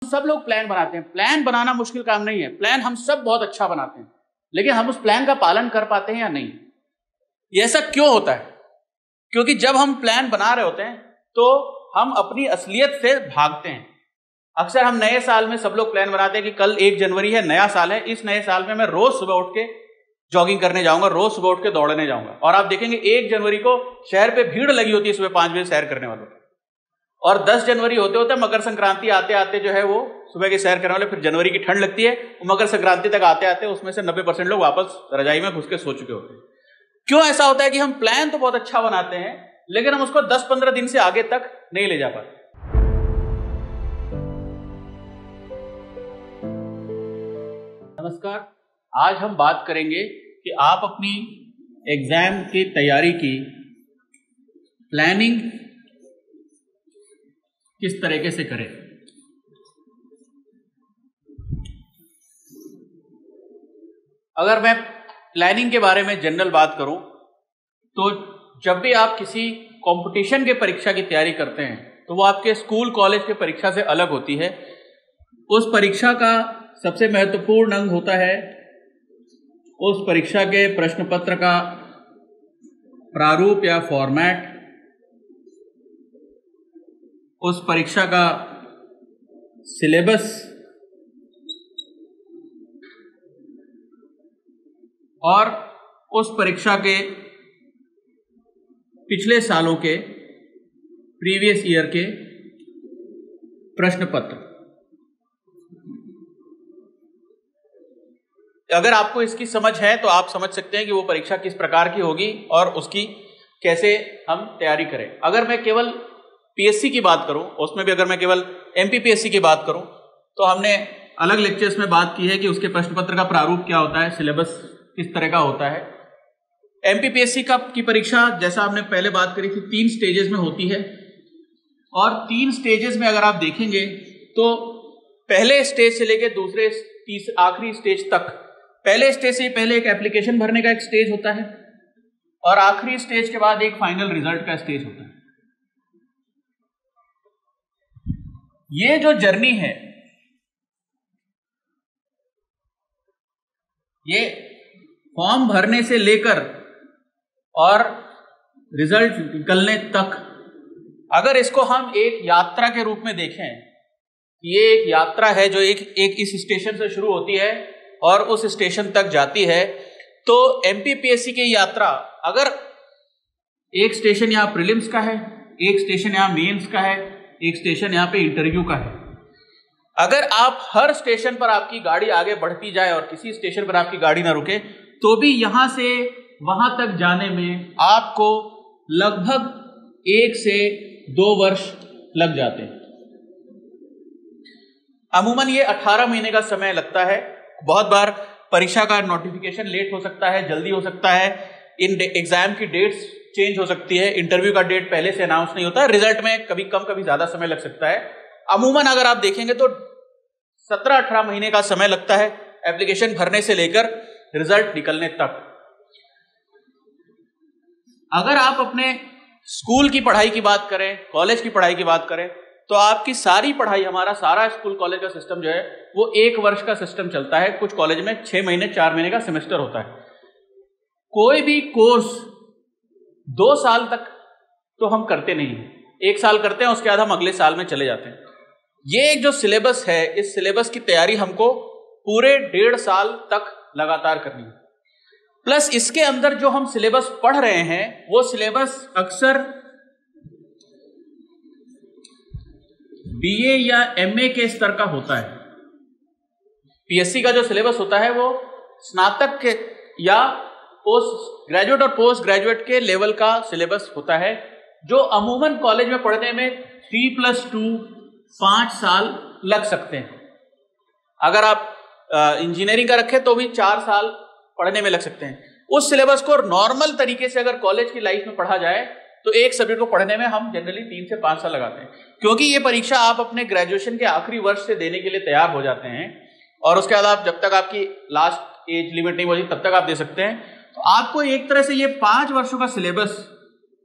सब लोग प्लान बनाते हैं। प्लान बनाना मुश्किल काम नहीं है, प्लान हम सब बहुत अच्छा बनाते हैं, लेकिन हम उस प्लान का पालन कर पाते हैं या नहीं, ये ऐसा क्यों होता है? क्योंकि जब हम प्लान बना रहे होते हैं तो हम अपनी असलियत से भागते हैं। अक्सर हम नए साल में सब लोग प्लान बनाते हैं कि कल 1 जनवरी है, नया साल है, इस नए साल में मैं रोज सुबह उठ के जॉगिंग करने जाऊंगा, रोज सुबह उठ के दौड़ने जाऊंगा। और आप देखेंगे 1 जनवरी को शहर पे भीड़ लगी होती है सुबह 5 बजे सैर करने वालों की, और 10 जनवरी होते होते मकर संक्रांति आते आते जो है वो सुबह की सैर करने वाले, फिर जनवरी की ठंड लगती है, मकर संक्रांति तक आते आते उसमें से 90% लोग वापस रजाई में घुस के सो चुके होते हैं। क्यों ऐसा होता है कि हम प्लान तो बहुत अच्छा बनाते हैं, लेकिन हम उसको 10-15 दिन से आगे तक नहीं ले जा पाते। नमस्कार, आज हम बात करेंगे कि आप अपनी एग्जाम की तैयारी की प्लानिंग किस तरीके से करें। अगर मैं प्लानिंग के बारे में जनरल बात करूं तो जब भी आप किसी कंपटीशन के परीक्षा की तैयारी करते हैं तो वो आपके स्कूल कॉलेज के परीक्षा से अलग होती है। उस परीक्षा का सबसे महत्वपूर्ण अंग होता है उस परीक्षा के प्रश्न पत्र का प्रारूप या फॉर्मेट, उस परीक्षा का सिलेबस और उस परीक्षा के पिछले सालों के प्रीवियस ईयर के प्रश्न पत्र। अगर आपको इसकी समझ है तो आप समझ सकते हैं कि वो परीक्षा किस प्रकार की होगी और उसकी कैसे हम तैयारी करें। अगर मैं केवल पीएससी की बात करूं, उसमें भी अगर मैं केवल एमपीपीएससी की बात करूं तो हमने अलग लेक्चर्स में बात की है कि उसके प्रश्न पत्र का प्रारूप क्या होता है, सिलेबस किस तरह का होता है। एमपीपीएससी की परीक्षा जैसा हमने पहले बात करी थी 3 स्टेजेस में होती है, और 3 स्टेजेस में अगर आप देखेंगे तो पहले स्टेज से लेकर दूसरे आखिरी स्टेज तक, पहले स्टेज से पहले एक एप्लीकेशन भरने का एक स्टेज होता है और आखिरी स्टेज के बाद एक फाइनल रिजल्ट का स्टेज होता है। ये जो जर्नी है, ये फॉर्म भरने से लेकर और रिजल्ट निकलने तक, अगर इसको हम एक यात्रा के रूप में देखें, ये एक यात्रा है जो एक इस स्टेशन से शुरू होती है और उस स्टेशन तक जाती है, तो एमपीपीएससी की यात्रा, अगर एक स्टेशन यहां प्रीलिम्स का है, एक स्टेशन यहां मेंस का है, एक स्टेशन यहां पे इंटरव्यू का है, अगर आप हर स्टेशन पर आपकी गाड़ी आगे बढ़ती जाए और किसी स्टेशन पर आपकी गाड़ी ना रुके तो भी यहां से वहां तक जाने में आपको लगभग 1 से 2 वर्ष लग जाते हैं। अमूमन ये 18 महीने का समय लगता है। बहुत बार परीक्षा का नोटिफिकेशन लेट हो सकता है, जल्दी हो सकता है, इन एग्जाम की डेट्स चेंज हो सकती है, इंटरव्यू का डेट पहले से अनाउंस नहीं होता है, रिजल्ट में कभी कम कभी ज्यादा समय लग सकता है। अमूमन अगर आप देखेंगे तो 17-18 महीने का समय लगता है एप्लीकेशन भरने से लेकर रिजल्ट निकलने तक। अगर आप अपने स्कूल की पढ़ाई की बात करें, कॉलेज की पढ़ाई की बात करें, तो आपकी सारी पढ़ाई, हमारा सारा स्कूल कॉलेज का सिस्टम जो है वो 1 वर्ष का सिस्टम चलता है। कुछ कॉलेज में 6 महीने 4 महीने का सेमेस्टर होता है। कोई भी कोर्स 2 साल तक तो हम करते नहीं हैं, 1 साल करते हैं, उसके बाद हम अगले साल में चले जाते हैं। ये एक जो सिलेबस है, इस सिलेबस की तैयारी हमको पूरे 1.5 साल तक लगातार करनी है। प्लस इसके अंदर जो हम सिलेबस पढ़ रहे हैं वो सिलेबस अक्सर बीए या एमए के स्तर का होता है। पीएससी का जो सिलेबस होता है वो स्नातक के या पोस्ट ग्रेजुएट और पोस्ट ग्रेजुएट के लेवल का सिलेबस होता है, जो अमूमन कॉलेज में पढ़ने में 3+2 5 साल लग सकते हैं। अगर आप इंजीनियरिंग का रखें तो भी 4 साल पढ़ने में लग सकते हैं। उस सिलेबस को नॉर्मल तरीके से अगर कॉलेज की लाइफ में पढ़ा जाए तो एक सब्जेक्ट को पढ़ने में हम जनरली 3 से 5 साल लगाते हैं, क्योंकि ये परीक्षा आप अपने ग्रेजुएशन के आखिरी वर्ष से देने के लिए तैयार हो जाते हैं और उसके बाद आप जब तक आपकी लास्ट एज लिमिट नहीं होती तब तक आप दे सकते हैं। तो आपको एक तरह से ये 5 वर्षों का सिलेबस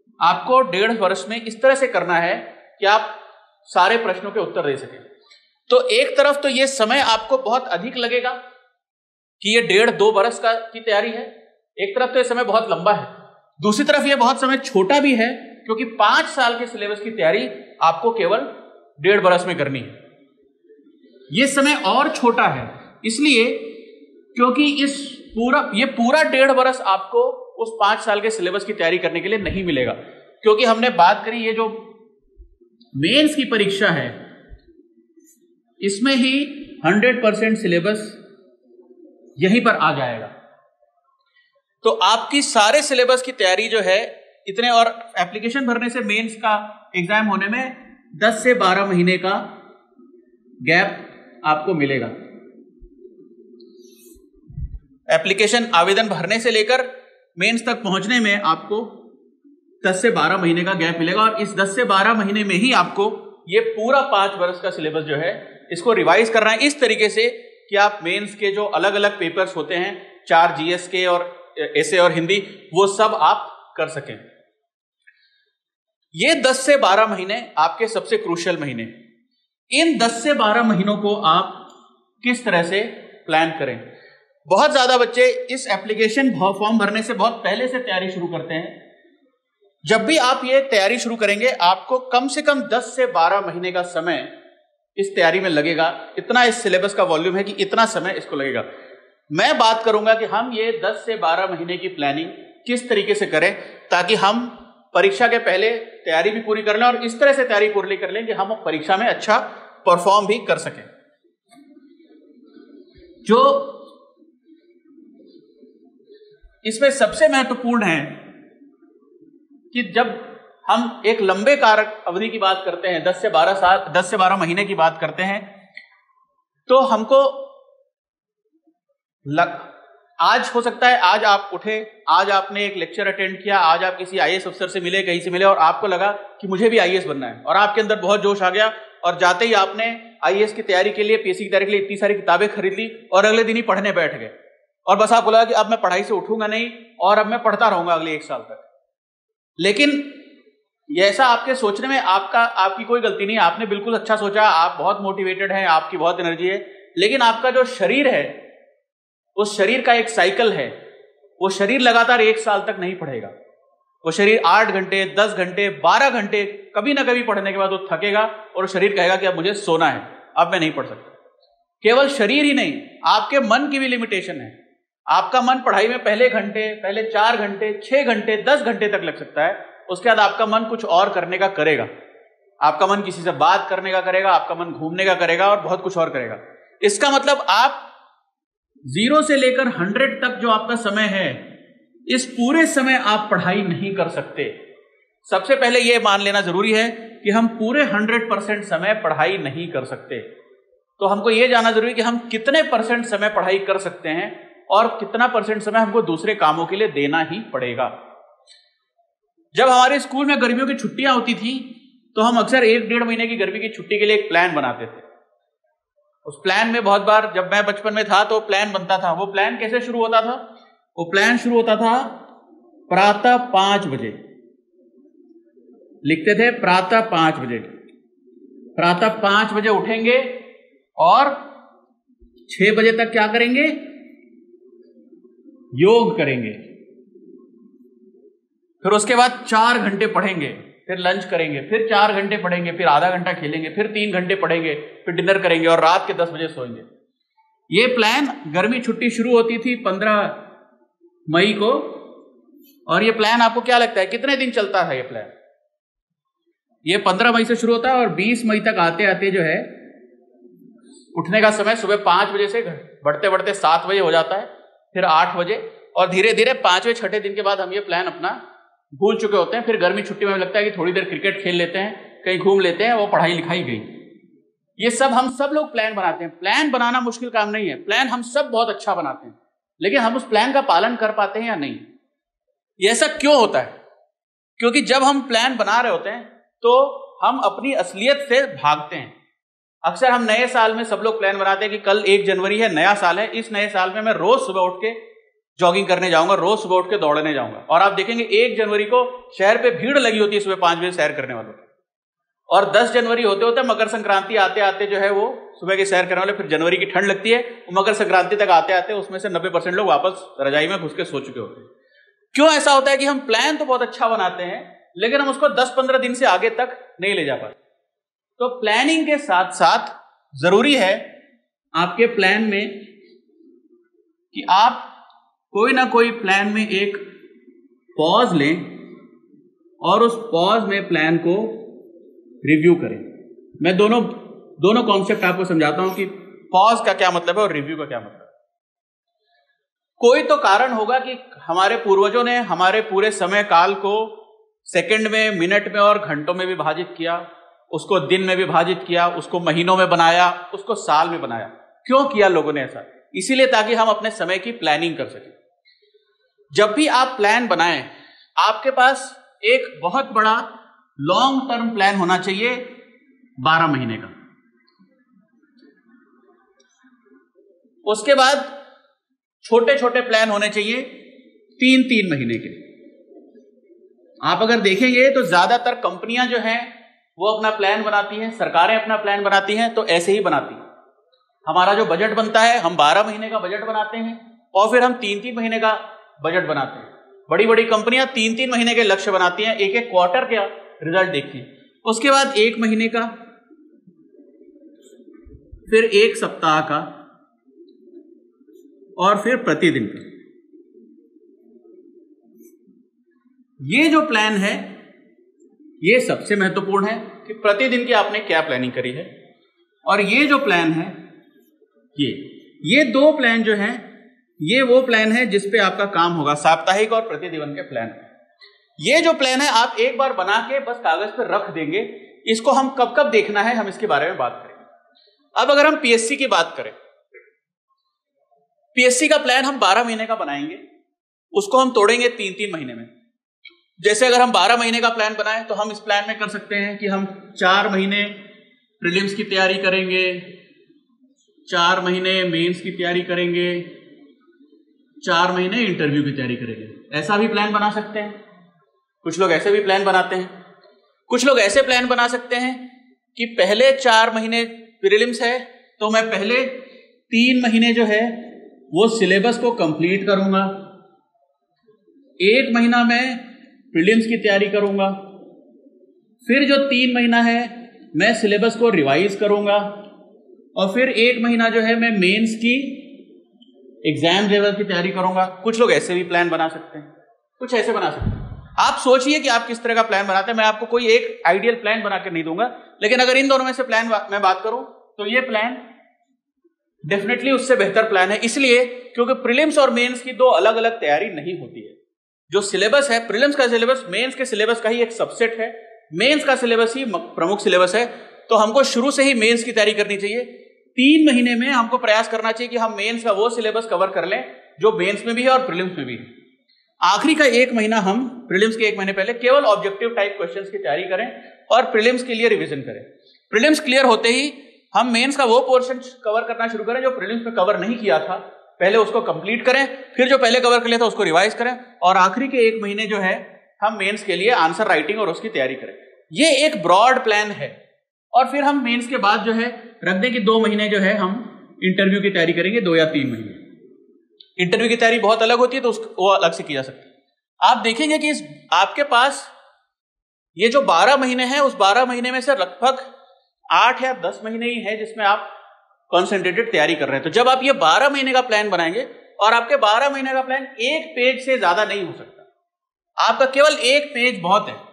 आपको 1.5 वर्ष में इस तरह से करना है कि आप सारे प्रश्नों के उत्तर दे सकें। तो एक तरफ तो ये समय आपको बहुत अधिक लगेगा कि ये 1.5-2 बरस की तैयारी है, एक तरफ तो ये समय बहुत लंबा है, दूसरी तरफ ये बहुत समय छोटा भी है क्योंकि 5 साल के सिलेबस की तैयारी आपको केवल 1.5 बरस में करनी है। ये समय और छोटा है इसलिए क्योंकि ये पूरा 1.5 बरस आपको उस 5 साल के सिलेबस की तैयारी करने के लिए नहीं मिलेगा, क्योंकि हमने बात करी ये जो मेंस की परीक्षा है इसमें ही 100% सिलेबस यहीं पर आ जाएगा। तो आपकी सारे सिलेबस की तैयारी जो है इतने, और एप्लीकेशन भरने से मेंस का एग्जाम होने में 10 से 12 महीने का गैप आपको मिलेगा। एप्लीकेशन आवेदन भरने से लेकर मेंस तक पहुंचने में आपको 10 से 12 महीने का गैप मिलेगा, और इस 10 से 12 महीने में ही आपको ये पूरा 5 वर्ष का सिलेबस जो है इसको रिवाइज करना है इस तरीके से कि आप मेंस के जो अलग अलग पेपर्स होते हैं, 4 जीएस के और एसए और हिंदी, वो सब आप कर सकें। ये 10 से 12 महीने आपके सबसे क्रूशियल महीने। इन 10 से 12 महीनों को आप किस तरह से प्लान करें। बहुत ज्यादा बच्चे इस एप्लीकेशन फॉर्म भरने से बहुत पहले से तैयारी शुरू करते हैं। जब भी आप ये तैयारी शुरू करेंगे आपको कम से कम 10 से 12 महीने का समय इस तैयारी में लगेगा। इतना इस सिलेबस का वॉल्यूम है कि इतना समय इसको लगेगा। मैं बात करूंगा कि हम ये 10 से 12 महीने की प्लानिंग किस तरीके से करें ताकि हम परीक्षा के पहले तैयारी भी पूरी कर लें और इस तरह से तैयारी पूरी कर लें कि हम परीक्षा में अच्छा परफॉर्म भी कर सकें। जो इसमें सबसे महत्वपूर्ण है कि जब हम एक लंबे कारक अवधि की बात करते हैं, 10 से 12 महीने की बात करते हैं, तो हमको आज हो सकता है आज आप उठे, आज आपने एक लेक्चर अटेंड किया, आज आप किसी आईएएस अफसर से मिले, कहीं से मिले और आपको लगा कि मुझे भी आईएएस बनना है और आपके अंदर बहुत जोश आ गया और जाते ही आपने आईएएस की तैयारी के लिए, पीएससी की तैयारी के लिए इतनी सारी किताबें खरीद ली और अगले दिन ही पढ़ने बैठ गए और बस आपको लगा कि अब मैं पढ़ाई से उठूंगा नहीं और अब मैं पढ़ता रहूंगा अगले 1 साल तक। लेकिन ऐसा आपके सोचने में आपकी कोई गलती नहीं है, आपने बिल्कुल अच्छा सोचा, आप बहुत मोटिवेटेड हैं, आपकी बहुत एनर्जी है, लेकिन आपका जो शरीर है उस शरीर का एक साइकिल है। वो शरीर लगातार 1 साल तक नहीं पढ़ेगा। वो शरीर 8 घंटे, 10 घंटे, 12 घंटे कभी ना कभी पढ़ने के बाद वो थकेगा और शरीर कहेगा कि अब मुझे सोना है, अब मैं नहीं पढ़ सकता। केवल शरीर ही नहीं, आपके मन की भी लिमिटेशन है। आपका मन पढ़ाई में पहले 4 घंटे, 6 घंटे, 10 घंटे तक लग सकता है, उसके बाद आपका मन कुछ और करने का करेगा। आपका मन किसी से बात करने का करेगा, आपका मन घूमने का करेगा और बहुत कुछ और करेगा। इसका मतलब आप 0 से लेकर 100 तक जो आपका समय है, इस पूरे समय आप पढ़ाई नहीं कर सकते। सबसे पहले यह मान लेना जरूरी है कि हम पूरे 100% समय पढ़ाई नहीं कर सकते। तो हमको यह जानना जरूरी है कि हम कितने % समय पढ़ाई कर सकते हैं और कितना % समय हमको दूसरे कामों के लिए देना ही पड़ेगा। जब हमारे स्कूल में गर्मियों की छुट्टियां होती थी तो हम अक्सर 1-1.5 महीने की गर्मी की छुट्टी के लिए एक प्लान बनाते थे। उस प्लान में बहुत बार, जब मैं बचपन में था तो प्लान बनता था। वो प्लान कैसे शुरू होता था? वो प्लान शुरू होता था प्रातः 5 बजे। लिखते थे प्रातः 5 बजे। प्रातः 5 बजे उठेंगे और 6 बजे तक क्या करेंगे? योग करेंगे। फिर उसके बाद 4 घंटे पढ़ेंगे, फिर लंच करेंगे, फिर 4 घंटे पढ़ेंगे, फिर आधा घंटा खेलेंगे, फिर 3 घंटे पढ़ेंगे, फिर डिनर करेंगे और रात के 10 बजे सोएंगे। ये प्लान, गर्मी छुट्टी शुरू होती थी 15 मई को, और ये प्लान आपको क्या लगता है कितने दिन चलता है? ये प्लान ये 15 मई से शुरू होता है और 20 मई तक आते आते जो है उठने का समय सुबह 5 बजे से बढ़ते बढ़ते 7 बजे हो जाता है, फिर 8 बजे, और धीरे धीरे 5वें 6ठे दिन के बाद हम ये प्लान अपना भूल चुके होते हैं। फिर गर्मी छुट्टी में लगता है कि थोड़ी देर क्रिकेट खेल लेते हैं, कहीं घूम लेते हैं, वो पढ़ाई लिखाई गई। ये सब हम सब लोग प्लान बनाते हैं। प्लान बनाना मुश्किल काम नहीं है, प्लान हम सब बहुत अच्छा बनाते हैं, लेकिन हम उस प्लान का पालन कर पाते हैं या नहीं, ये ऐसा क्यों होता है? क्योंकि जब हम प्लान बना रहे होते हैं तो हम अपनी असलियत से भागते हैं। अक्सर हम नए साल में सब लोग प्लान बनाते हैं कि कल 1 जनवरी है, नया साल है, इस नए साल में मैं रोज सुबह उठ के जॉगिंग करने जाऊंगा, रोज सुबह उठ के दौड़ने जाऊंगा। और आप देखेंगे 1 जनवरी को शहर पे भीड़ लगी होती है सुबह 5 बजे सैर करने वालों की, और 10 जनवरी होते होते मकर संक्रांति आते आते जो है वो सुबह की सैर करने वाले, फिर जनवरी की ठंड लगती है, मकर संक्रांति तक आते आते उसमें से 90% लोग वापस रजाई में घुस के सो चुके होते हैं। क्यों ऐसा होता है कि हम प्लान तो बहुत अच्छा बनाते हैं लेकिन हम उसको 10-15 दिन से आगे तक नहीं ले जा पाते। तो प्लानिंग के साथ साथ जरूरी है आपके प्लान में कि आप कोई ना कोई प्लान में एक पॉज लें और उस पॉज में प्लान को रिव्यू करें। मैं दोनों कॉन्सेप्ट आपको समझाता हूं कि पॉज का क्या मतलब है और रिव्यू का क्या मतलब है। कोई तो कारण होगा कि हमारे पूर्वजों ने हमारे पूरे समय काल को सेकंड में, मिनट में और घंटों में विभाजित किया, उसको दिन में विभाजित किया, उसको महीनों में बनाया, उसको साल में बनाया। क्यों किया लोगों ने ऐसा? इसीलिए ताकि हम अपने समय की प्लानिंग कर सकें। जब भी आप प्लान बनाएं, आपके पास एक बहुत बड़ा लॉन्ग टर्म प्लान होना चाहिए 12 महीने का। उसके बाद छोटे छोटे प्लान होने चाहिए 3-3 महीने के। आप अगर देखेंगे तो ज्यादातर कंपनियां जो हैं वो अपना प्लान बनाती हैं, सरकारें अपना प्लान बनाती हैं तो ऐसे ही बनाती हैं। हमारा जो बजट बनता है, हम 12 महीने का बजट बनाते हैं और फिर हम 3-3 महीने का बजट बनाते हैं। बड़ी बड़ी कंपनियां 3-3 महीने के लक्ष्य बनाती हैं, एक एक क्वार्टर का रिजल्ट देखिए, उसके बाद 1 महीने का, फिर 1 सप्ताह का और फिर प्रतिदिन का। ये जो प्लान है ये सबसे महत्वपूर्ण है कि प्रतिदिन की आपने क्या प्लानिंग करी है। और ये जो प्लान है, ये 2 प्लान जो हैं ये वो प्लान है जिस पे आपका काम होगा, साप्ताहिक और प्रतिदिन के प्लान। ये जो प्लान है आप एक बार बना के बस कागज पर रख देंगे, इसको हम कब कब देखना है हम इसके बारे में बात करेंगे। अब अगर हम पीएससी की बात करें, पीएससी का प्लान हम 12 महीने का बनाएंगे, उसको हम तोड़ेंगे 3-3 महीने में। जैसे अगर हम 12 महीने का प्लान बनाएं तो हम इस प्लान में कर सकते हैं कि हम 4 महीने प्रीलिम्स की तैयारी करेंगे, 4 महीने मेंस की तैयारी करेंगे, 4 महीने इंटरव्यू की तैयारी करेंगे। ऐसा भी प्लान बना सकते हैं। कुछ लोग ऐसे भी प्लान बनाते हैं। कुछ लोग ऐसे प्लान बना सकते हैं कि पहले 4 महीने प्रीलिम्स है तो मैं पहले 3 महीने जो है वो सिलेबस को कंप्लीट करूंगा, 1 महीना मैं प्रीलिम्स की तैयारी करूंगा, फिर जो 3 महीना है मैं सिलेबस को रिवाइज करूंगा और फिर 1 महीना जो है मैं मेंस की एग्जाम लेवल की तैयारी करूंगा। कुछ लोग ऐसे भी प्लान बना सकते हैं, कुछ ऐसे बना सकते हैं। आप सोचिए कि आप किस तरह का प्लान बनाते हैं। मैं आपको कोई एक आइडियल प्लान बना के नहीं दूंगा, लेकिन अगर इन दोनों में से प्लान मैं बात करूं तो ये प्लान डेफिनेटली उससे बेहतर प्लान है। इसलिए क्योंकि प्रीलिम्स और मेंस की 2 अलग अलग तैयारी नहीं होती है। जो सिलेबस है, प्रीलिम्स का सिलेबस मेंस के सिलेबस का ही एक सबसेट है, मेंस का सिलेबस ही प्रमुख सिलेबस है। तो हमको शुरू से ही मेंस की तैयारी करनी चाहिए। 3 महीने में हमको प्रयास करना चाहिए कि हम मेंस का वो सिलेबस कवर कर लें जो मेंस में भी है और प्रीलिम्स में भी है। आखिरी का 1 महीना हम प्रीलिम्स के 1 महीने पहले केवल ऑब्जेक्टिव टाइप क्वेश्चंस की तैयारी करें और प्रीलिम्स के लिए रिवीजन करें। प्रीलिम्स क्लियर होते ही हम मेंस का वो पोर्शन कवर करना शुरू करें जो प्रीलिम्स में कवर नहीं किया था, पहले उसको कंप्लीट करें, फिर जो पहले कवर कर लिया था उसको रिवाइज करें और आखिरी के 1 महीने जो है हम मेंस के लिए आंसर राइटिंग और उसकी तैयारी करें। ये एक ब्रॉड प्लान है। और फिर हम मेंस के बाद जो है रख दें कि 2 महीने जो है हम इंटरव्यू की तैयारी करेंगे, 2 या 3 महीने। इंटरव्यू की तैयारी बहुत अलग होती है तो वो अलग से की जा सकती है। आप देखेंगे कि आपके पास ये जो 12 महीने हैं उस 12 महीने में से लगभग 8 या 10 महीने ही है जिसमें आप कॉन्सेंट्रेटेड तैयारी कर रहे हैं। तो जब आप ये 12 महीने का प्लान बनाएंगे और आपके 12 महीने का प्लान 1 पेज से ज्यादा नहीं हो सकता, आपका केवल 1 पेज बहुत है।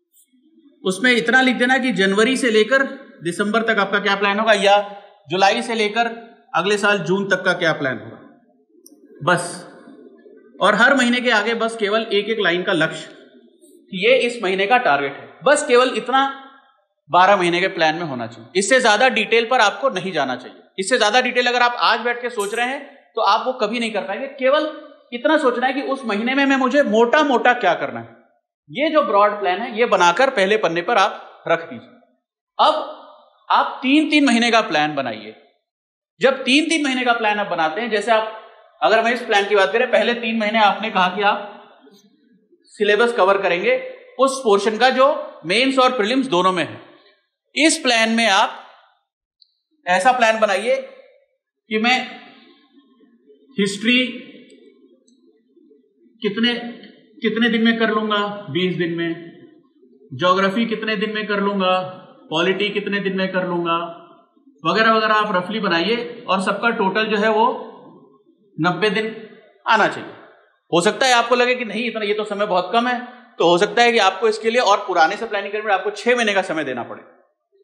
उसमें इतना लिख देना कि जनवरी से लेकर दिसंबर तक आपका क्या प्लान होगा या जुलाई से लेकर अगले साल जून तक का क्या प्लान होगा, बस। और हर महीने के आगे बस केवल 1-1 लाइन का लक्ष्य, ये इस महीने का टारगेट है, बस केवल इतना 12 महीने के प्लान में होना चाहिए। इससे ज्यादा डिटेल पर आपको नहीं जाना चाहिए। इससे ज्यादा डिटेल अगर आप आज बैठ के सोच रहे हैं तो आप वो कभी नहीं कर पाएंगे। केवल इतना सोचना है कि उस महीने में मुझे मोटा मोटा क्या करना है। ये जो ब्रॉड प्लान है ये बनाकर पहले पन्ने पर आप रख दीजिए। अब आप 3-3 महीने का प्लान बनाइए। जब 3-3 महीने का प्लान आप बनाते हैं, जैसे आप अगर हम इस प्लान की बात करें, पहले 3 महीने आपने कहा कि आप सिलेबस कवर करेंगे उस पोर्शन का जो मेंस और प्रीलिम्स दोनों में है। इस प्लान में आप ऐसा प्लान बनाइए कि मैं हिस्ट्री कितने दिन में कर लूंगा, 20 दिन में। ज्योग्राफी कितने दिन में कर लूंगा, पॉलिटी कितने दिन में कर लूंगा, वगैरह वगैरह आप रफली बनाइए और सबका टोटल जो है वो 90 दिन आना चाहिए। हो सकता है आपको लगे कि नहीं इतना, ये तो समय बहुत कम है, तो हो सकता है कि आपको इसके लिए और पुराने से प्लानिंग करने में आपको 6 महीने का समय देना पड़े।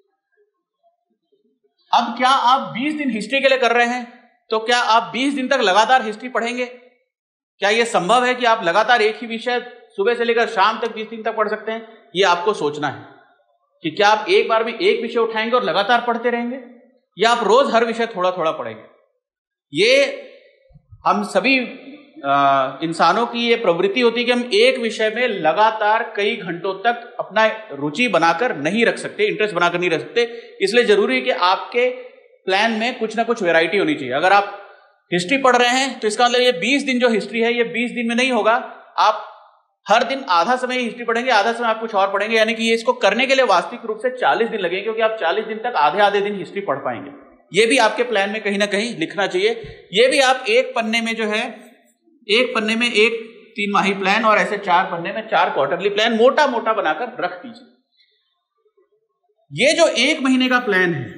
अब क्या आप 20 दिन हिस्ट्री के लिए कर रहे हैं, तो क्या आप 20 दिन तक लगातार हिस्ट्री पढ़ेंगे? क्या यह संभव है कि आप लगातार एक ही विषय सुबह से लेकर शाम तक 20 दिन तक पढ़ सकते हैं? ये आपको सोचना है कि क्या आप एक बार में एक विषय उठाएंगे और लगातार पढ़ते रहेंगे, या आप रोज हर विषय थोड़ा थोड़ा पढ़ेंगे। ये हम सभी इंसानों की ये प्रवृत्ति होती है कि हम एक विषय में लगातार कई घंटों तक अपना रुचि बनाकर नहीं रख सकते, इंटरेस्ट बनाकर नहीं रख सकते। इसलिए जरूरी है कि आपके प्लान में कुछ ना कुछ वैरायटी होनी चाहिए। अगर आप हिस्ट्री पढ़ रहे हैं तो इसका मतलब ये 20 दिन जो हिस्ट्री है ये 20 दिन में नहीं होगा। आप हर दिन आधा समय हिस्ट्री पढ़ेंगे, आधा समय आप कुछ और पढ़ेंगे, यानी कि ये इसको करने के लिए वास्तविक रूप से 40 दिन लगेंगे, क्योंकि आप 40 दिन तक आधे आधे दिन हिस्ट्री पढ़ पाएंगे। ये भी आपके प्लान में कहीं ना कहीं लिखना चाहिए। ये भी आप एक पन्ने में जो है, एक पन्ने में एक 3 माही प्लान और ऐसे 4 पन्ने में 4 क्वार्टरली प्लान मोटा मोटा बनाकर रख दीजिए। ये जो 1 महीने का प्लान है,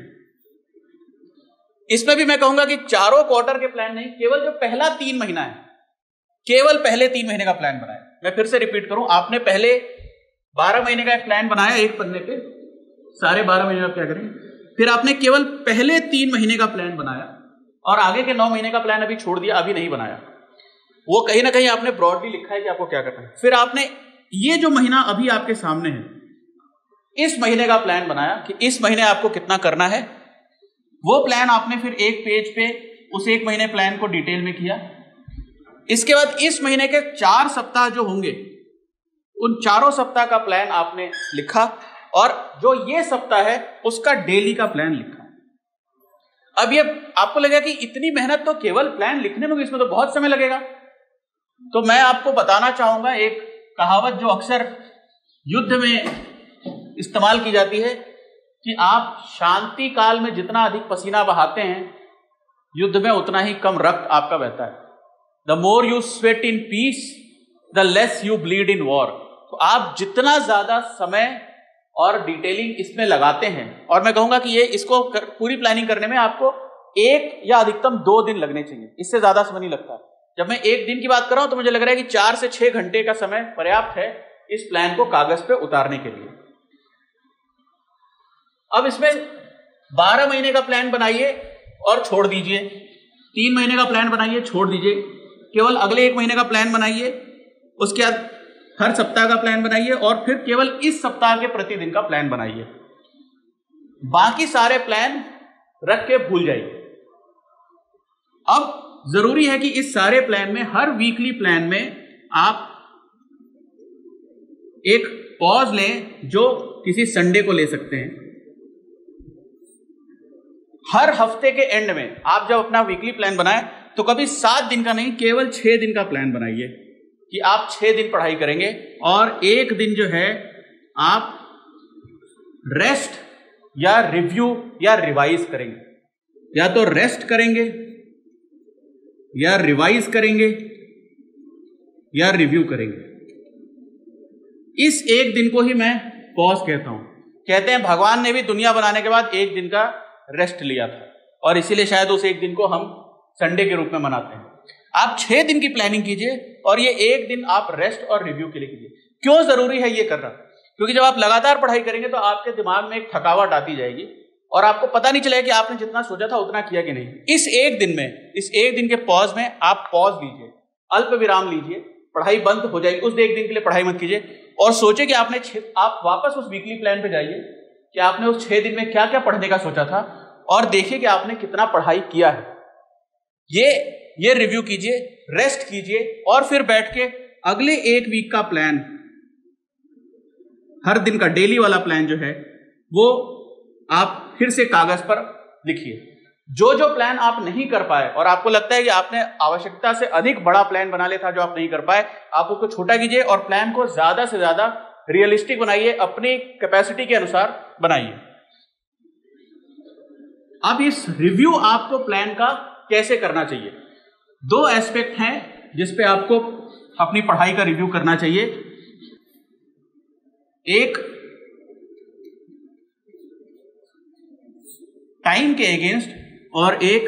इसमें भी मैं कहूंगा कि चारों क्वार्टर के प्लान नहीं, केवल जो पहला 3 महीना है, केवल पहले 3 महीने का प्लान बनाया। मैं फिर से रिपीट करूं, आपने पहले 12 महीने का एक प्लान बनाया एक पन्ने पे, सारे 12 महीने आप क्या करेंगे, फिर आपने केवल पहले 3 महीने का प्लान बनाया और आगे के 9 महीने का प्लान अभी छोड़ दिया, अभी नहीं बनाया। वो कहीं ना कहीं आपने ब्रॉडली लिखा है कि आपको क्या करना है। फिर आपने ये जो महीना अभी आपके सामने है, इस महीने का प्लान बनाया कि इस महीने आपको कितना करना है। वो प्लान आपने फिर एक पेज पे उस 1 महीने प्लान को डिटेल में किया। इसके बाद इस महीने के 4 सप्ताह जो होंगे, उन चारों सप्ताह का प्लान आपने लिखा और जो ये सप्ताह है उसका डेली का प्लान लिखा। अब ये आपको लगेगा कि इतनी मेहनत तो केवल प्लान लिखने में, इसमें तो बहुत समय लगेगा। तो मैं आपको बताना चाहूंगा एक कहावत जो अक्सर युद्ध में इस्तेमाल की जाती है कि आप शांति काल में जितना अधिक पसीना बहाते हैं, युद्ध में उतना ही कम रक्त आपका बहता है। The more you sweat in peace the less you bleed in war. तो आप जितना ज्यादा समय और डिटेलिंग इसमें लगाते हैं, और मैं कहूंगा कि ये इसको पूरी प्लानिंग करने में आपको 1 या अधिकतम 2 दिन लगने चाहिए, इससे ज्यादा समय नहीं लगता। जब मैं 1 दिन की बात कर रहा हूं तो मुझे लग रहा है कि 4 से 6 घंटे का समय पर्याप्त है इस प्लान को कागज पे उतारने के लिए। अब इसमें 12 महीने का प्लान बनाइए और छोड़ दीजिए, 3 महीने का प्लान बनाइए, छोड़ दीजिए, केवल अगले 1 महीने का प्लान बनाइए, उसके बाद हर सप्ताह का प्लान बनाइए और फिर केवल इस सप्ताह के प्रतिदिन का प्लान बनाइए। बाकी सारे प्लान रख के भूल जाइए। अब जरूरी है कि इस सारे प्लान में, हर वीकली प्लान में आप एक पॉज लें जो किसी संडे को ले सकते हैं। हर हफ्ते के एंड में आप जब अपना वीकली प्लान बनाएं तो कभी 7 दिन का नहीं, केवल 6 दिन का प्लान बनाइए कि आप 6 दिन पढ़ाई करेंगे और 1 दिन जो है आप रेस्ट या रिव्यू या रिवाइज करेंगे। या तो रेस्ट करेंगे या रिवाइज करेंगे या रिव्यू करेंगे। इस 1 दिन को ही मैं पॉज कहता हूं। कहते हैं भगवान ने भी दुनिया बनाने के बाद 1 दिन का रेस्ट लिया था और इसीलिए शायद उस 1 दिन को हम संडे के रूप में मनाते हैं। आप 6 दिन की प्लानिंग कीजिए और ये 1 दिन आप रेस्ट और रिव्यू के लिए कीजिए। क्यों जरूरी है ये करना? क्योंकि जब आप लगातार पढ़ाई करेंगे तो आपके दिमाग में एक थकावट आती जाएगी और आपको पता नहीं चलेगा कि आपने जितना सोचा था उतना किया कि नहीं। इस 1 दिन में, इस 1 दिन के पॉज में आप पॉज लीजिए, अल्प विराम लीजिए, पढ़ाई बंद हो जाएगी। उस 1 दिन के लिए पढ़ाई मत कीजिए और सोचिए कि आप वापस उस वीकली प्लान पे जाइए कि आपने उस 6 दिन में क्या क्या पढ़ने का सोचा था और देखिए कि आपने कितना पढ़ाई किया है। ये रिव्यू कीजिए, रेस्ट कीजिए और फिर बैठ के अगले 1 वीक का प्लान, हर दिन का डेली वाला प्लान जो है वो आप फिर से कागज पर लिखिए। जो जो प्लान आप नहीं कर पाए और आपको लगता है कि आपने आवश्यकता से अधिक बड़ा प्लान बना लिया था जो आप नहीं कर पाए, आप उसको छोटा कीजिए और प्लान को ज्यादा से ज्यादा रियलिस्टिक बनाइए, अपनी कैपेसिटी के अनुसार बनाइए। अब इस रिव्यू आपको प्लान का कैसे करना चाहिए, दो एस्पेक्ट हैं जिस पे आपको अपनी पढ़ाई का रिव्यू करना चाहिए। एक टाइम के अगेंस्ट और एक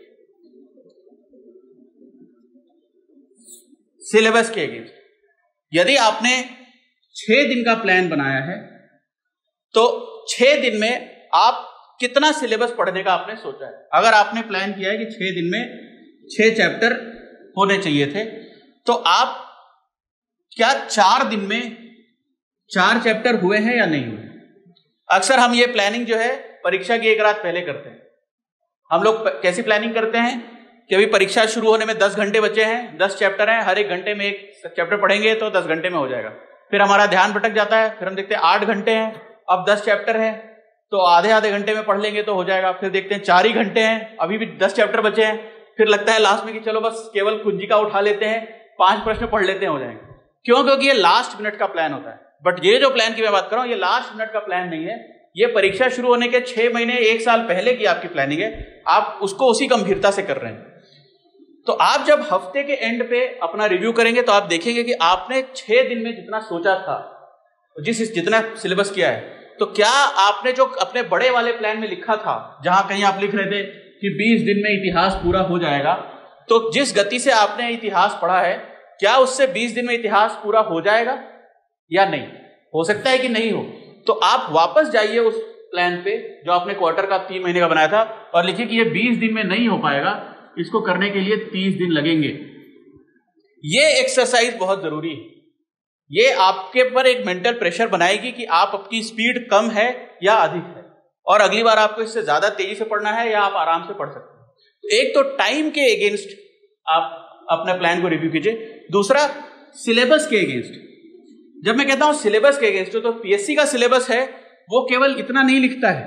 सिलेबस के अगेंस्ट। यदि आपने 6 दिन का प्लान बनाया है तो 6 दिन में आप कितना सिलेबस पढ़ने का आपने सोचा है। अगर आपने प्लान किया है कि 6 दिन में 6 चैप्टर होने चाहिए थे, तो आप क्या 4 दिन में 4 चैप्टर हुए हैं या नहीं हुए। अक्सर हम ये प्लानिंग जो है परीक्षा की एक रात पहले करते हैं। हम लोग कैसी प्लानिंग करते हैं कि अभी परीक्षा शुरू होने में 10 घंटे बचे हैं, 10 चैप्टर हैं, हर एक घंटे में एक चैप्टर पढ़ेंगे तो 10 घंटे में हो जाएगा। फिर हमारा ध्यान भटक जाता है, फिर हम देखते हैं 8 घंटे हैं, अब 10 चैप्टर हैं तो आधे आधे घंटे में पढ़ लेंगे तो हो जाएगा। फिर देखते हैं 4 ही घंटे हैं, अभी भी 10 चैप्टर बचे हैं, फिर लगता है लास्ट में कि चलो बस केवल कुंजी का उठा लेते हैं, 5 प्रश्न पढ़ लेते हैं, हो जाएंगे। क्यों? क्योंकि ये लास्ट मिनट का प्लान होता है। बट ये जो प्लान की मैं बात कर रहा हूं, ये लास्ट मिनट का प्लान नहीं है, ये परीक्षा शुरू होने के 6 महीने 1 साल पहले की आपकी प्लानिंग है। आप उसको उसी गंभीरता से कर रहे हैं। तो आप जब हफ्ते के एंड पे अपना रिव्यू करेंगे तो आप देखेंगे कि आपने 6 दिन में जितना सोचा था, जितना सिलेबस किया है, तो क्या आपने जो अपने बड़े वाले प्लान में लिखा था, जहां कहीं आप लिख रहे थे कि 20 दिन में इतिहास पूरा हो जाएगा, तो जिस गति से आपने इतिहास पढ़ा है, क्या उससे 20 दिन में इतिहास पूरा हो जाएगा या नहीं? हो सकता है कि नहीं हो। तो आप वापस जाइए उस प्लान पे जो आपने क्वार्टर का 3 महीने का बनाया था और लिखिए कि ये 20 दिन में नहीं हो पाएगा, इसको करने के लिए 30 दिन लगेंगे। ये एक्सरसाइज बहुत जरूरी है। ये आपके पर एक मेंटल प्रेशर बनाएगी कि आप आपकी स्पीड कम है या अधिक है, और अगली बार आपको इससे ज्यादा तेजी से पढ़ना है या आप आराम से पढ़ सकते हैं। तो एक तो टाइम के अगेंस्ट आप अपने प्लान को रिव्यू कीजिए, दूसरा सिलेबस के अगेंस्ट। जब मैं कहता हूं सिलेबस के अगेंस्ट, तो पीएससी का सिलेबस है वो केवल इतना नहीं लिखता है,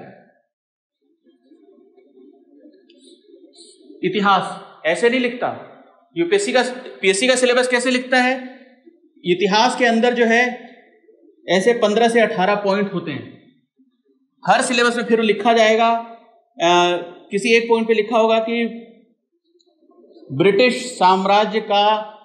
इतिहास ऐसे नहीं लिखता। पीएससी का सिलेबस कैसे लिखता है? इतिहास के अंदर जो है ऐसे 15 से 18 पॉइंट होते हैं। हर सिलेबस में फिर लिखा जाएगा, किसी एक पॉइंट पे लिखा होगा कि ब्रिटिश साम्राज्य का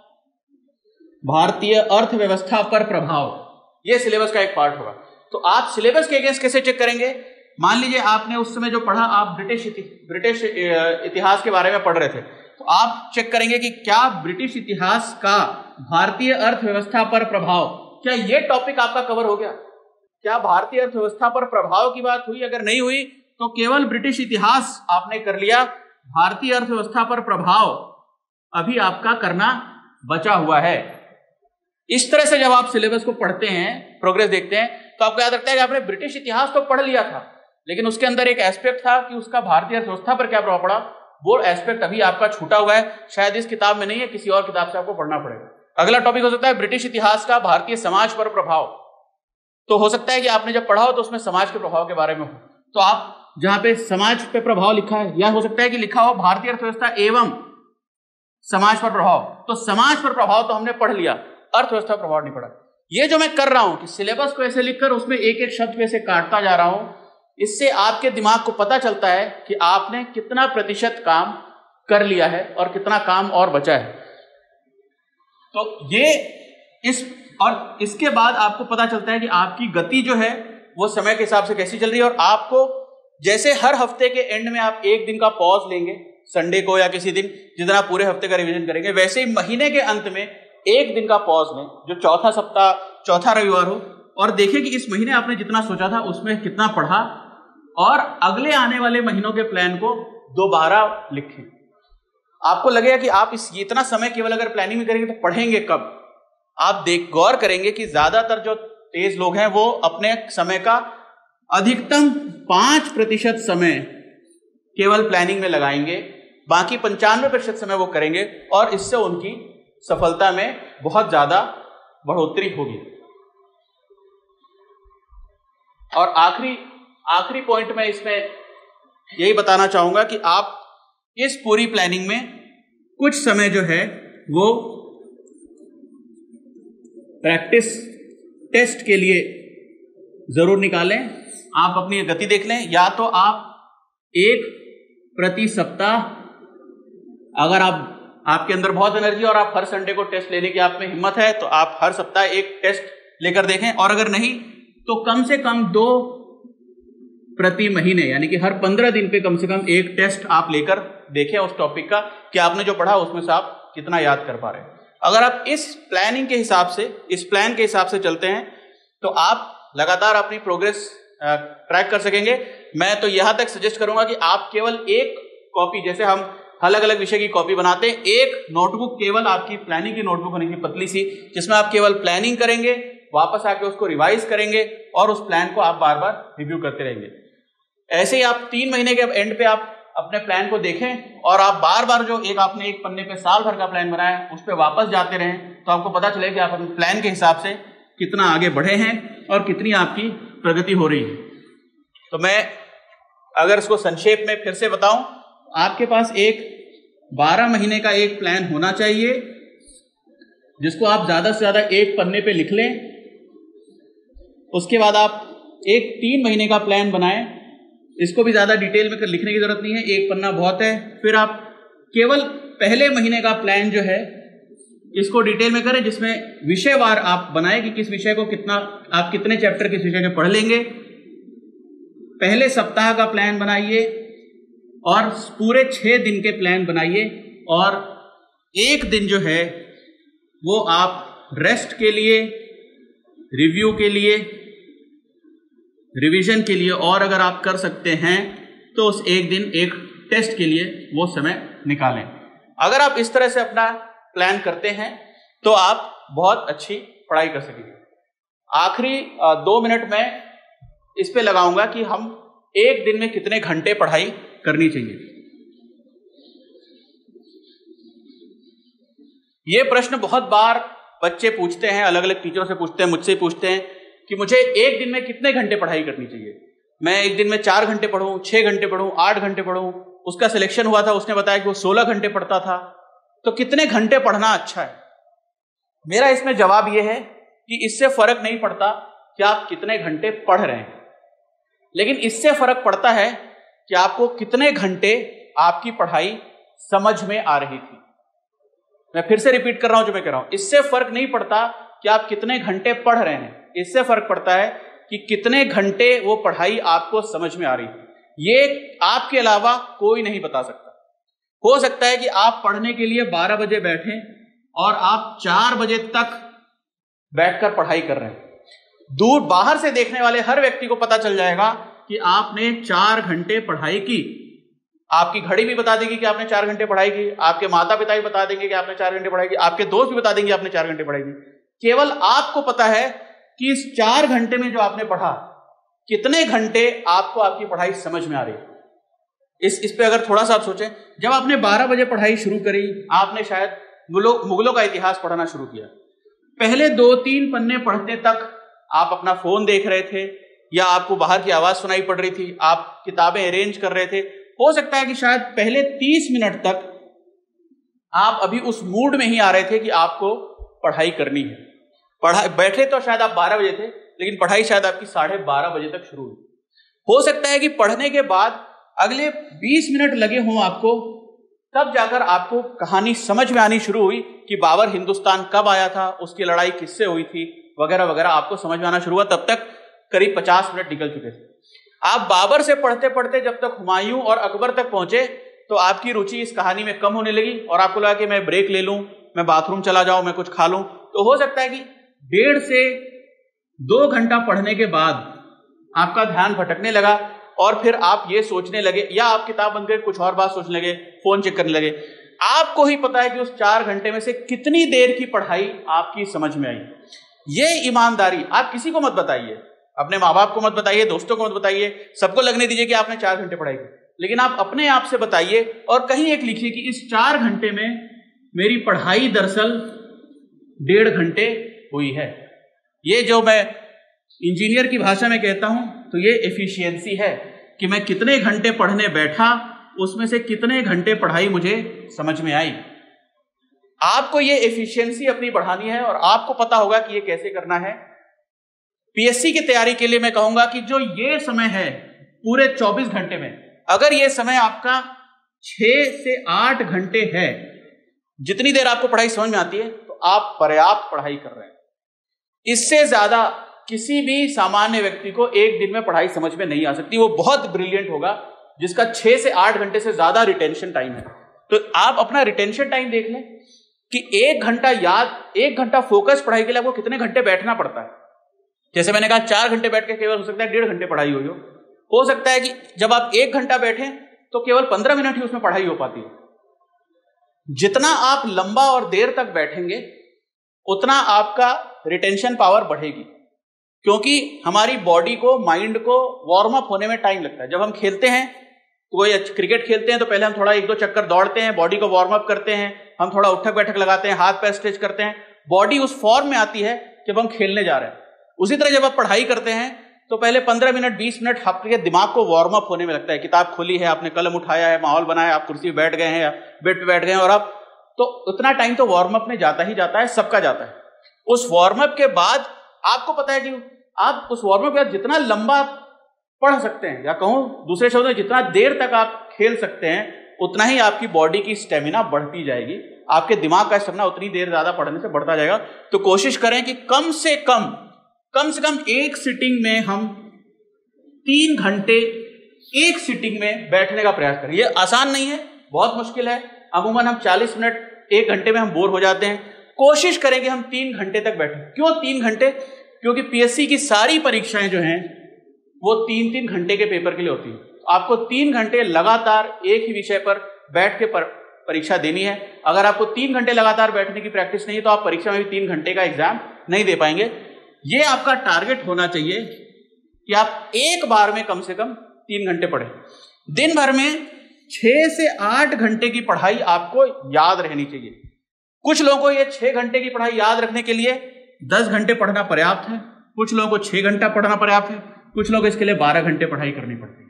भारतीय अर्थव्यवस्था पर प्रभाव, यह सिलेबस का एक पार्ट होगा। तो आप सिलेबस के अगेंस्ट कैसे चेक करेंगे? मान लीजिए आपने उस समय जो पढ़ा, आप ब्रिटिश इतिहास के बारे में पढ़ रहे थे, तो आप चेक करेंगे कि क्या ब्रिटिश इतिहास का भारतीय अर्थव्यवस्था पर प्रभाव, क्या यह टॉपिक आपका कवर हो गया? क्या भारतीय अर्थव्यवस्था पर प्रभाव की बात हुई? अगर नहीं हुई तो केवल ब्रिटिश इतिहास आपने कर लिया, भारतीय अर्थव्यवस्था पर प्रभाव अभी आपका करना बचा हुआ है। इस तरह से जब आप सिलेबस को पढ़ते हैं, प्रोग्रेस देखते हैं, तो आपको याद रखता है कि आपने ब्रिटिश इतिहास तो पढ़ लिया था, लेकिन उसके अंदर एक एस्पेक्ट था कि उसका भारतीय अर्थव्यवस्था पर क्या प्रभाव पड़ा, वो एस्पेक्ट अभी आपका छूटा हुआ है, शायद इस किताब में नहीं है, किसी और किताब से आपको पढ़ना पड़ेगा। अगला टॉपिक हो सकता है ब्रिटिश इतिहास का भारतीय समाज पर प्रभाव। तो हो सकता है कि आपने जब पढ़ा हो तो उसमें समाज के प्रभाव के बारे में हो, तो आप जहां पे समाज पे प्रभाव लिखा है, या हो सकता है कि लिखा हो भारतीय अर्थव्यवस्था एवं समाज पर प्रभाव, तो समाज पर प्रभाव तो हमने पढ़ लिया, अर्थव्यवस्था पर प्रभाव नहीं पड़ा। ये जो मैं कर रहा हूं कि सिलेबस को ऐसे लिखकर उसमें एक एक शब्द पे से काटता जा रहा हूं, इससे आपके दिमाग को पता चलता है कि आपने कितना प्रतिशत काम कर लिया है और कितना काम और बचा है। तो ये और इसके बाद आपको पता चलता है कि आपकी गति जो है वो समय के हिसाब से कैसी चल रही है। और आपको जैसे हर हफ्ते के एंड में आप एक दिन का पॉज लेंगे, संडे को या किसी दिन जितना पूरे हफ्ते का रिवीजन करेंगे, वैसे ही महीने के अंत में एक दिन का पॉज लें, जो चौथा रविवार हो, और देखें कि इस महीने आपने जितना सोचा था उसमें कितना पढ़ा, और अगले आने वाले महीनों के प्लान को दोबारा लिखें। आपको लगेगा कि आप इतना समय केवल अगर प्लानिंग में करेंगे तो पढ़ेंगे कब। आप गौर करेंगे कि ज्यादातर जो तेज लोग हैं वो अपने समय का अधिकतम 5% समय केवल प्लानिंग में लगाएंगे, बाकी 95% समय वो करेंगे, और इससे उनकी सफलता में बहुत ज्यादा बढ़ोतरी होगी। और आखिरी पॉइंट में इसमें यही बताना चाहूंगा कि आप इस पूरी प्लानिंग में कुछ समय जो है वो प्रैक्टिस टेस्ट के लिए जरूर निकालें। आप अपनी गति देख लें, या तो आप एक प्रति सप्ताह, अगर आपके अंदर बहुत एनर्जी और आप हर संडे को टेस्ट लेने की आप में हिम्मत है तो आप हर सप्ताह एक टेस्ट लेकर देखें, और अगर नहीं तो कम से कम 2 प्रति महीने, यानी कि हर 15 दिन पे कम से कम एक टेस्ट आप लेकर देखें उस टॉपिक का कि आपने जो पढ़ा उसमें से आप कितना याद कर पा रहे हैं। अगर आप इस प्लानिंग के हिसाब से, इस प्लान के हिसाब से चलते हैं तो आप लगातार अपनी प्रोग्रेस ट्रैक कर सकेंगे। मैं तो यहां तक सजेस्ट करूंगा कि आप केवल एक कॉपी, जैसे हम अलग अलग विषय की कॉपी बनाते हैं, एक नोटबुक केवल आपकी प्लानिंग की नोटबुक होनी चाहिए, पतली सी, जिसमें आप केवल प्लानिंग करेंगे, वापस आके उसको रिवाइज करेंगे और उस प्लान को आप बार बार रिव्यू करते रहेंगे। ऐसे ही आप 3 महीने के एंड पे आप अपने प्लान को देखें और आप बार बार जो आपने एक पन्ने पे साल भर का प्लान बनाया है उस पर वापस जाते रहें, तो आपको पता चले कि आप अपने प्लान के हिसाब से कितना आगे बढ़े हैं और कितनी आपकी प्रगति हो रही है। तो मैं अगर इसको संक्षेप में फिर से बताऊं, आपके पास एक 12 महीने का एक प्लान होना चाहिए जिसको आप ज्यादा से ज्यादा एक पन्ने पे लिख लें। उसके बाद आप एक 3 महीने का प्लान बनाएं, इसको भी ज्यादा डिटेल में लिखने की जरूरत नहीं है, एक पन्ना बहुत है। फिर आप केवल पहले महीने का प्लान जो है इसको डिटेल में करें, जिसमें विषयवार आप बनाएं कि किस विषय को कितना, आप कितने चैप्टर किस विषय के पढ़ लेंगे। पहले सप्ताह का प्लान बनाइए और पूरे 6 दिन के प्लान बनाइए, और एक दिन जो है वो आप रेस्ट के लिए, रिव्यू के लिए, रिवीजन के लिए, और अगर आप कर सकते हैं तो उस एक दिन एक टेस्ट के लिए वो समय निकालें। अगर आप इस तरह से अपना प्लान करते हैं तो आप बहुत अच्छी पढ़ाई कर सकेंगे। आखिरी 2 मिनट में इस पे लगाऊंगा कि हम एक दिन में कितने घंटे पढ़ाई करनी चाहिए। ये प्रश्न बहुत बार बच्चे पूछते हैं, अलग अलग टीचरों से पूछते हैं, मुझसे पूछते हैं कि मुझे एक दिन में कितने घंटे पढ़ाई करनी चाहिए। मैं एक दिन में 4 घंटे पढ़ूं, 6 घंटे पढ़ूं, 8 घंटे पढ़ूं। उसका सिलेक्शन हुआ था, उसने बताया कि वो 16 घंटे पढ़ता था। तो कितने घंटे पढ़ना अच्छा है? मेरा इसमें जवाब यह है कि इससे फर्क नहीं पड़ता कि आप कितने घंटे पढ़ रहे हैं, लेकिन इससे फर्क पड़ता है कि आपको कितने घंटे आपकी पढ़ाई समझ में आ रही थी। मैं फिर से रिपीट कर रहा हूं जो मैं कह रहा हूं, इससे फर्क नहीं पड़ता कि आप कितने घंटे पढ़ रहे हैं, इससे फर्क पड़ता है कि कितने घंटे वो पढ़ाई आपको समझ में आ रही थी। ये आपके अलावा कोई नहीं बता सकता। हो सकता है कि आप पढ़ने के लिए 12 बजे बैठें और आप 4 बजे तक बैठकर पढ़ाई कर रहे हैं। दूर बाहर से देखने वाले हर व्यक्ति को पता चल जाएगा कि आपने 4 घंटे पढ़ाई की। आपकी घड़ी भी बता देगी कि आपने 4 घंटे पढ़ाई की, आपके माता पिता भी बता देंगे कि आपने 4 घंटे पढ़ाई की, आपके दोस्त भी बता देंगे आपने 4 घंटे पढ़ाई की। केवल आपको पता है कि इस 4 घंटे में जो आपने पढ़ा, कितने घंटे आपको आपकी पढ़ाई समझ में आ रही। इस पे अगर थोड़ा सा आप सोचें, जब आपने 12 बजे पढ़ाई शुरू करी, आपने शायद मुगलों का इतिहास पढ़ना शुरू किया। पहले 2-3 पन्ने पढ़ते तक आप अपना फोन देख रहे थे या आपको बाहर की आवाज सुनाई पड़ रही थी, आप किताबें अरेंज कर रहे थे। हो सकता है कि शायद पहले 30 मिनट तक आप अभी उस मूड में ही आ रहे थे कि आपको पढ़ाई करनी है। बैठे तो शायद आप 12 बजे थे, लेकिन पढ़ाई शायद आपकी 12:30 बजे तक शुरू हुई। हो सकता है कि पढ़ने के बाद अगले 20 मिनट लगे हों आपको, तब जाकर आपको कहानी समझ में आनी शुरू हुई कि बाबर हिंदुस्तान कब आया था, उसकी लड़ाई किससे हुई थी, वगैरह वगैरह आपको समझ में आना शुरू हुआ। तब तक करीब 50 मिनट निकल चुके थे। आप बाबर से पढ़ते पढ़ते जब तक हुमायूं और अकबर तक पहुंचे तो आपकी रुचि इस कहानी में कम होने लगी और आपको लगा कि मैं ब्रेक ले लूं, मैं बाथरूम चला जाऊं, मैं कुछ खा लूं। तो हो सकता है कि 1.5 से 2 घंटा पढ़ने के बाद आपका ध्यान भटकने लगा और फिर आप ये सोचने लगे, या आप किताब बंद करके कुछ और बात सोचने लगे, फोन चेक करने लगे। आपको ही पता है कि उस 4 घंटे में से कितनी देर की पढ़ाई आपकी समझ में आई। ये ईमानदारी आप किसी को मत बताइए, अपने माँ बाप को मत बताइए, दोस्तों को मत बताइए, सबको लगने दीजिए कि आपने 4 घंटे पढ़ाई की, लेकिन आप अपने आप से बताइए और कहीं एक लिखिए कि इस 4 घंटे में मेरी पढ़ाई दरअसल 1.5 घंटे हुई है। ये जो मैं इंजीनियर की भाषा में कहता हूं तो ये एफिशिएंसी है कि मैं कितने घंटे पढ़ने बैठा, उसमें से कितने घंटे पढ़ाई मुझे समझ में आई। आपको ये एफिशिएंसी अपनी बढ़ानी है और आपको पता होगा कि ये कैसे करना है। पीएससी की तैयारी के लिए मैं कहूंगा कि जो ये समय है पूरे 24 घंटे में, अगर ये समय आपका 6 से 8 घंटे है, जितनी देर आपको पढ़ाई समझ में आती है तो आप पर्याप्त पढ़ाई कर रहे हैं। इससे ज्यादा किसी भी सामान्य व्यक्ति को एक दिन में पढ़ाई समझ में नहीं आ सकती। वो बहुत ब्रिलियंट होगा जिसका 6 से 8 घंटे से ज्यादा रिटेंशन टाइम है। तो आप अपना रिटेंशन टाइम देख लें कि 1 घंटा याद, 1 घंटा फोकस पढ़ाई के लिए आपको कितने घंटे बैठना पड़ता है। जैसे मैंने कहा 4 घंटे बैठ के केवल हो सकता है 1.5 घंटे पढ़ाई हुई हो सकता है कि जब आप 1 घंटा बैठे तो केवल 15 मिनट ही उसमें पढ़ाई हो पाती है। जितना आप लंबा और देर तक बैठेंगे उतना आपका रिटेंशन पावर बढ़ेगी, क्योंकि हमारी बॉडी को, माइंड को वार्म अप होने में टाइम लगता है। जब हम खेलते हैं, कोई क्रिकेट खेलते हैं तो पहले हम थोड़ा 1-2 चक्कर दौड़ते हैं, बॉडी को वार्म अप करते हैं, हम थोड़ा उठक बैठक लगाते हैं, हाथ पैर स्ट्रेच करते हैं, बॉडी उस फॉर्म में आती है जब हम खेलने जा रहे हैं। उसी तरह जब आप पढ़ाई करते हैं तो पहले 15 मिनट 20 मिनट आपके दिमाग को वार्म अप होने में लगता है। किताब खोली है, आपने कलम उठाया है, माहौल बनाया, आप कुर्सी पे बैठ गए हैं या बेड पे बैठ गए हैं, और आप तो उतना टाइम तो वार्म अप में जाता ही जाता है, सबका जाता है। उस वार्म अप के बाद आपको पता है कि आप उस वार्म अप के बाद जितना लंबा पढ़ सकते हैं, या कहूं दूसरे शब्दों में जितना देर तक आप खेल सकते हैं, उतना ही आपकी बॉडी की स्टेमिना बढ़ती जाएगी, आपके दिमाग का स्टेमिना उतनी देर ज्यादा पढ़ने से बढ़ता जाएगा। तो कोशिश करें कि कम से कम एक सिटिंग में हम 3 घंटे एक सिटिंग में बैठने का प्रयास करें। यह आसान नहीं है, बहुत मुश्किल है। अमूमन हम 40 मिनट 1 घंटे में हम बोर हो जाते हैं। कोशिश करें कि हम 3 घंटे तक बैठें। क्यों 3 घंटे? क्योंकि पीएससी की सारी परीक्षाएं जो हैं वो 3-3 घंटे के पेपर के लिए होती है। आपको 3 घंटे लगातार एक ही विषय पर बैठ के परीक्षा देनी है। अगर आपको 3 घंटे लगातार बैठने की प्रैक्टिस नहीं है तो आप परीक्षा में भी 3 घंटे का एग्जाम नहीं दे पाएंगे। ये आपका टारगेट होना चाहिए कि आप एक बार में कम से कम 3 घंटे पढ़ें। दिन भर में 6 से 8 घंटे की पढ़ाई आपको याद रहनी चाहिए। कुछ लोगों को ये 6 घंटे की पढ़ाई याद रखने के लिए 10 घंटे पढ़ना पर्याप्त है, कुछ लोगों को 6 घंटा पढ़ना पर्याप्त है, कुछ लोग इसके लिए 12 घंटे पढ़ाई करनी पड़ती है।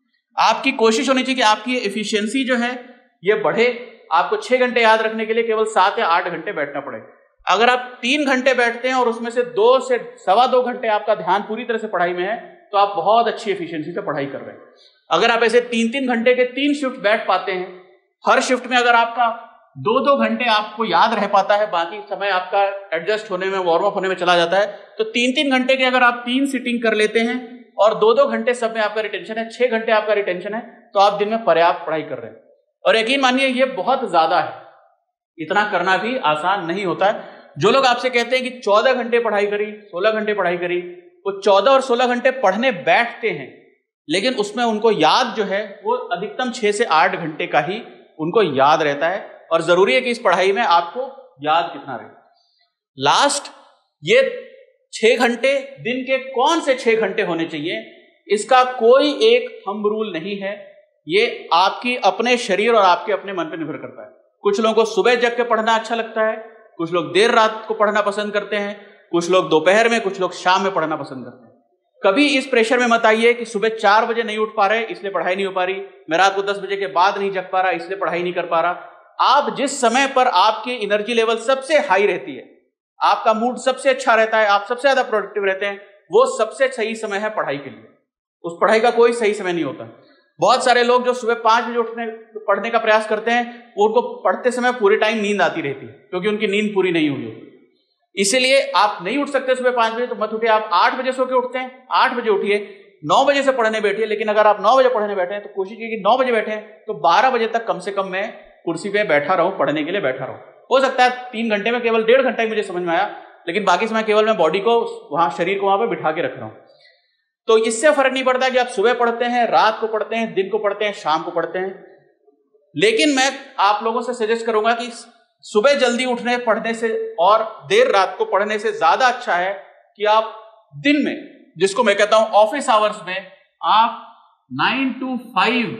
आपकी कोशिश होनी चाहिए कि आपकी एफिशिएंसी जो है ये बढ़े। आपको 6 घंटे याद रखने के लिए केवल 7 या 8 घंटे बैठना पड़े। अगर आप 3 घंटे बैठते हैं और उसमें से 2 से सवा 2 घंटे आपका ध्यान पूरी तरह से पढ़ाई में है तो आप बहुत अच्छी एफिशिएंसी से पढ़ाई कर रहे हैं। अगर आप ऐसे 3-3 घंटे के 3 शिफ्ट बैठ पाते हैं, हर शिफ्ट में अगर आपका 2-2 घंटे आपको याद रह पाता है, बाकी समय आपका एडजस्ट होने में, वार्म अप होने में चला जाता है, तो 3-3 घंटे के अगर आप 3 सिटिंग कर लेते हैं और 2-2 घंटे सब में आपका रिटेंशन है, 6 घंटे आपका रिटेंशन है, तो आप दिन में पर्याप्त पढ़ाई कर रहे हैं। और यकीन मानिए ये बहुत ज्यादा है, इतना करना भी आसान नहीं होता है। जो लोग आपसे कहते हैं कि 14 घंटे पढ़ाई करी, 16 घंटे पढ़ाई करी, वो 14 और 16 घंटे पढ़ने बैठते हैं, लेकिन उसमें उनको याद जो है वो अधिकतम 6 से 8 घंटे का ही उनको याद रहता है। और जरूरी है कि इस पढ़ाई में आपको याद कितना रहे। लास्ट, ये 6 घंटे दिन के कौन से 6 घंटे होने चाहिए, इसका कोई एक थंब रूल नहीं है। ये आपकी अपने शरीर और आपके अपने मन पर निर्भर करता है। कुछ लोगों को सुबह जग के पढ़ना अच्छा लगता है, कुछ लोग देर रात को पढ़ना पसंद करते हैं, कुछ लोग दोपहर में, कुछ लोग शाम में पढ़ना पसंद करते हैं। कभी इस प्रेशर में मत आइए कि सुबह 4 बजे नहीं उठ पा रहे इसलिए पढ़ाई नहीं हो पा रही, मैं रात को 10 बजे के बाद नहीं जग पा रहा इसलिए पढ़ाई नहीं कर पा रहा। आप जिस समय पर आपकी एनर्जी लेवल सबसे हाई रहती है, आपका मूड सबसे अच्छा रहता है, आप सबसे ज्यादा प्रोडक्टिव रहते हैं, वो सबसे सही समय है पढ़ाई के लिए। उस पढ़ाई का कोई सही समय नहीं होता। बहुत सारे लोग जो सुबह 5 बजे पढ़ने का प्रयास करते हैं, उनको पढ़ते समय पूरे टाइम नींद आती रहती है, क्योंकि उनकी नींद पूरी नहीं हुई होती। इसीलिए आप नहीं उठ सकते सुबह 5 बजे, तो मत उठिए। आप 8 बजे सो के उठते हैं, 8 बजे उठिए, 9 बजे से पढ़ने बैठिए। लेकिन अगर आप 9 बजे पढ़ने बैठे हैं तो कोशिश कीजिए कि 9 बजे बैठे हैं तो 12 बजे तक कम से कम मैं कुर्सी पे बैठा रहूं, पढ़ने के लिए बैठा रहूं। हो सकता है 3 घंटे में केवल 1.5 घंटा ही मुझे समझ में आया, लेकिन बाकी समय केवल मैं बॉडी को वहां, शरीर को वहां पे बिठा के रख रहा हूं। तो इससे फर्क नहीं पड़ता कि आप सुबह पढ़ते हैं, रात को पढ़ते हैं, दिन को पढ़ते हैं, शाम को पढ़ते हैं। लेकिन मैं आप लोगों से सजेस्ट करूंगा कि सुबह जल्दी उठने पढ़ने से और देर रात को पढ़ने से ज्यादा अच्छा है कि आप दिन में, जिसको मैं कहता हूं ऑफिस आवर्स में, आप 9 to 5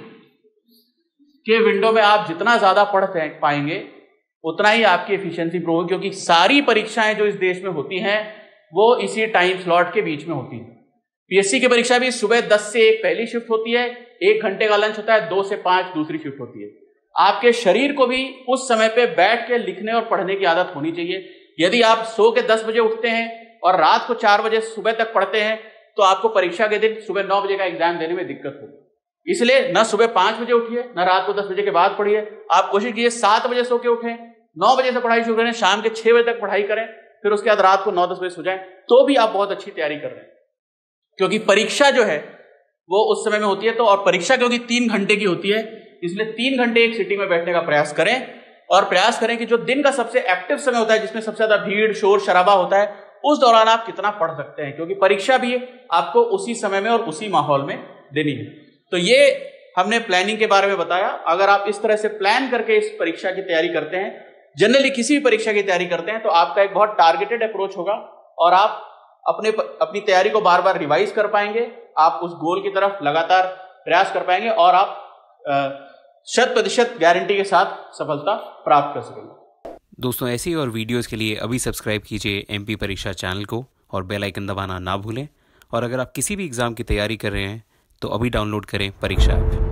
के विंडो में आप जितना ज्यादा पढ़ पाएंगे उतना ही आपकी एफिशिएंसी इंप्रूव होगी। क्योंकि सारी परीक्षाएं जो इस देश में होती हैं वो इसी टाइम स्लॉट के बीच में होती है। पीएससी की परीक्षा भी सुबह 10 से 1 पहली शिफ्ट होती है, 1 घंटे का लंच होता है, 2 से 5 दूसरी शिफ्ट होती है। आपके शरीर को भी उस समय पे बैठ के लिखने और पढ़ने की आदत होनी चाहिए। यदि आप सो के 10 बजे उठते हैं और रात को 4 बजे सुबह तक पढ़ते हैं तो आपको परीक्षा के दिन सुबह 9 बजे का एग्जाम देने में दिक्कत होगी। इसलिए न सुबह 5 बजे उठिए, न रात को 10 बजे के बाद पढ़िए। आप कोशिश कीजिए 7 बजे सो के उठें, 9 बजे से पढ़ाई शुरू करें, शाम के 6 बजे तक पढ़ाई करें, फिर उसके बाद रात को 9-10 बजे सो जाएं, तो भी आप बहुत अच्छी तैयारी कर रहे हैं। क्योंकि परीक्षा जो है वो उस समय में होती है, तो और परीक्षा क्योंकि 3 घंटे की होती है, इसलिए 3 घंटे एक सिटी में बैठने का प्रयास करें। और प्रयास करें कि जो दिन का सबसे एक्टिव समय होता है, जिसमें सबसे ज्यादा भीड़ शोर शराबा होता है, उस दौरान आप कितना पढ़ सकते हैं, क्योंकि परीक्षा भी आपको उसी समय में और उसी माहौल में देनी है। तो ये हमने प्लानिंग के बारे में बताया। अगर आप इस तरह से प्लान करके इस परीक्षा की तैयारी करते हैं, जनरली किसी भी परीक्षा की तैयारी करते हैं, तो आपका एक बहुत टारगेटेड अप्रोच होगा और आप अपनी तैयारी को बार बार रिवाइज कर पाएंगे, आप उस गोल की तरफ लगातार प्रयास कर पाएंगे और आप 100% गारंटी के साथ सफलता प्राप्त कर सकेंगे। दोस्तों, ऐसी और वीडियोस के लिए अभी सब्सक्राइब कीजिए एमपी परीक्षा चैनल को और बेल आइकन दबाना ना भूलें। और अगर आप किसी भी एग्ज़ाम की तैयारी कर रहे हैं तो अभी डाउनलोड करें परीक्षा ऐप।